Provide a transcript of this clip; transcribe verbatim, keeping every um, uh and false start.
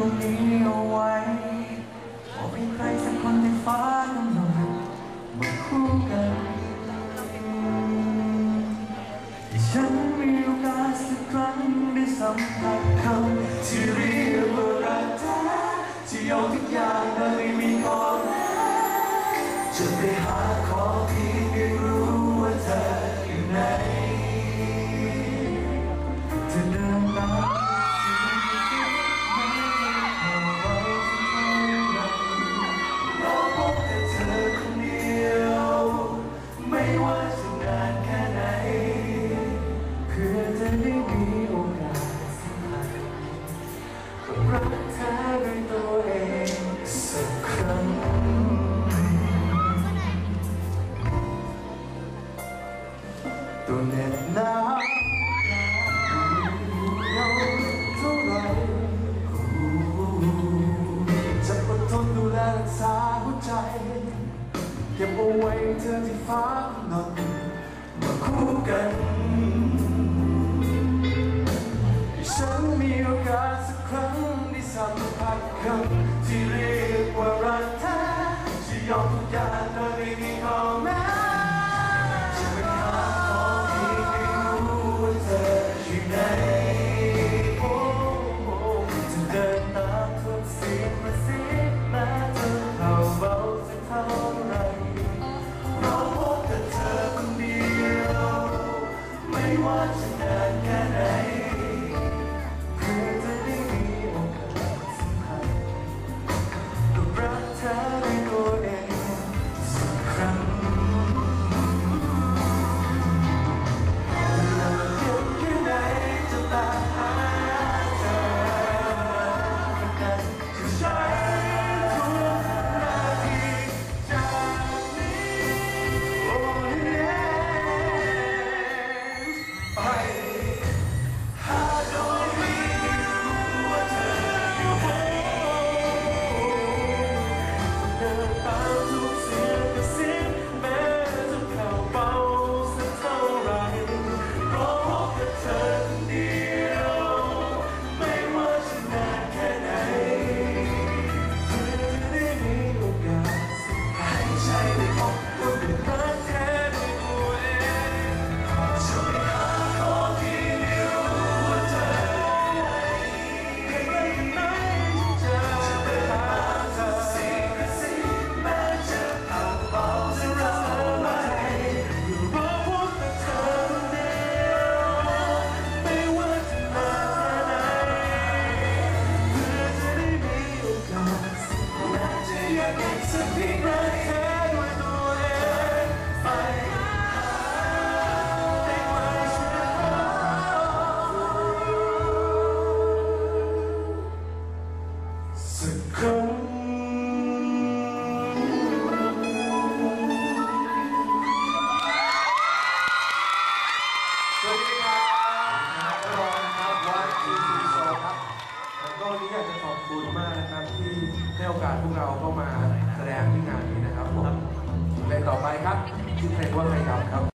รงนี้เอาไว้บอกให้ใครสักคนในฟ้านั้นหน่อยมาคู่กันที่ฉันมีโอกาสสักครั้งได้สัมผัสคำที่เรียกว่ารักแท้ที่ยอมทุกอย่างโดยไม่มีข้อแม้จะไปหาขอเพียงได้รู้ว่าเธออยู่ไหนจะเดินตามรักเธอด้วยตัวเองสักครั้งตัวเหน็บหนาวยาวเท่าไรจะอดทนดูแลรักษาหัวใจเก็บเอาไว้เธอที่ฟ้านอนมาคู่กันฉันมีโอกาสสักครั้งได้สัมผัสคำที่เรียกว่ารักแท้ที่ยอมทุกอย่างโดยไม่มีข้อแม้จะไปหาขอเพียงได้รู้ว่าเธออยู่ไหนโอ้โอ้จะเดินตามทุกเสียงกระซิบแม้เธอเข่าเบาสักเท่าไรเพราะพบแต่เธอคนเดียวไม่ว่าจะนานแค่ไหนสวัสดีครับนักร้องครับวัดที่สี่สองครับแล้วก็วันนี้อยากจะขอบคุณมากนะครับที่ให้โอกาสพวกเราเข้ามาแสดงที่งานนี้นะครับผมเพลงต่อไปครับชื่อเพลงว่าใครดำครับ